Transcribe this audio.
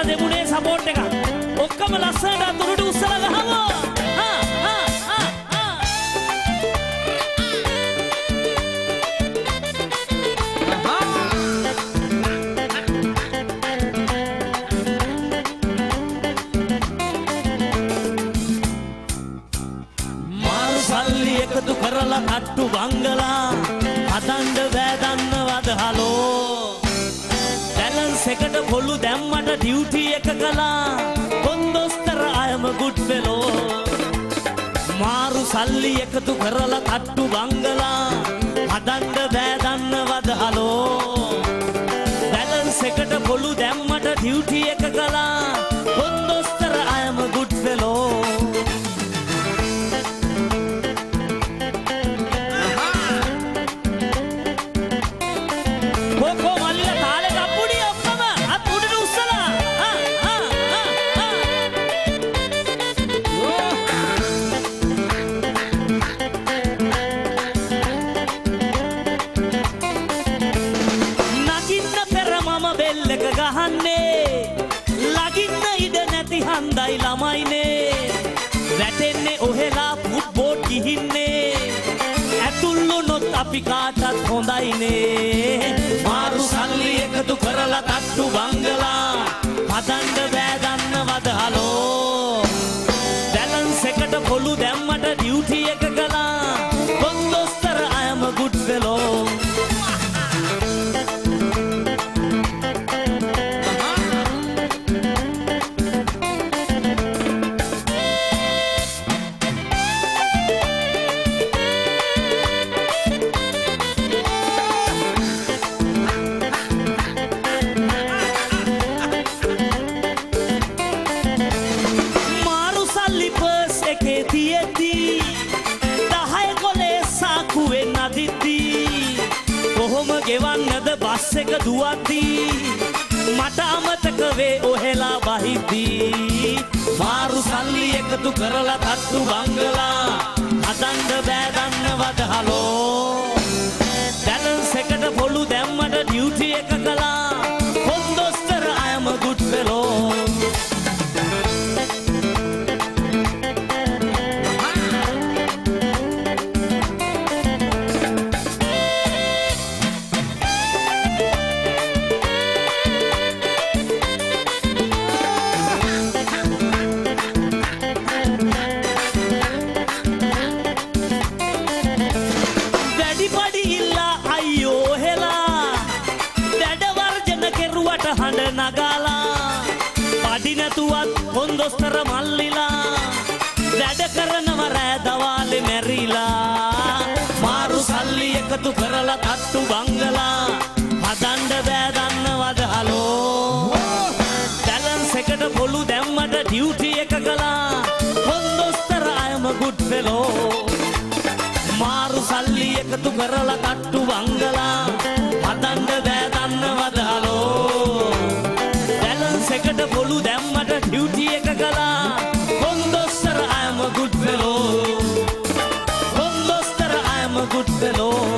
දෙමුනේ support එක. ඔක්කොම ලස්සනට අතුරුට උස්සලා ගහමු. මාරු සල්ලි එකතු කරලා කට්ටු බංගලා හදන්න බෑදන්නවද හලෝ. බැලන්ස් එකට පොළු දැම්මට ඩියුටි එක කළා කොන්දොස්තර අයම ගුඩ් ෆෙලෝ. මාරු සල්ලි එකතු කරලා කට්ටු බංගලා හදන්න බෑදන්නවද හලෝ. බැලන්ස් එකට පොළු දැම්මට ඩියුටි එක කළා කොන්දොස්තර අයම ගුඩ් ෆෙලෝ. ලගින්න ඉඩ නැති හන්දයි ළමයිනේ වැටෙන්නේ ඔහෙලා ෆුට්බෝඩ් ගිහින්නේ ඇතුල්ලුනොත් අපි කාටත් හොඳයිනේ. මාරු සල්ලි එකතු කරලා තට්ටු බංගලා හදන්න බෑදන්නවද හලෝ. බැලන්ස් එකට පොළු දැම්මට ඩියුටි එක කළා කොන්දොස්තර අයම ගුඩ් ෆෙලෝ. කොහොම ගෙවන්නද බස් එක දුවද්දී මට අමතක වේ ඔහෙලා බහිද්දී. මාරු සල්ලි එකතු කරලා තට්ටු බංගලා හදන්න බෑදන්නවද හලෝ. බැලන්ස් එකට පොළු දැම්මට ඩියුටි එක කළා කොන්දොස්තර අයම ගුඩ් ෆෙලෝ. හඬ නගාලා පඩි නැතුවත් කොන්දොස්තර මල්ලිලා වැඩ කරනව රෑ දවාලේ මැරිලා. මාරු සල්ලි එකතු කරලා තට්ටු බංගලා හදන්න බෑදන්නවද හලෝ. බැලන්ස් එකට පොළු දැම්මට ඩියුටි එක කළා කොන්දොස්තර අයම ගුඩ් ෆෙලෝ. මාරු සල්ලි එකතු කරලා තට්ටු බංගලා හදන්න බෑදන්නවද හලෝ. එකට පොළු දැම්මට ඩියුටි එක කළා කොන්දොස්තර අයම ගුඩ් ෆෙලෝ. කොන්දොස්තර අයම ගුඩ් ෆෙලෝ.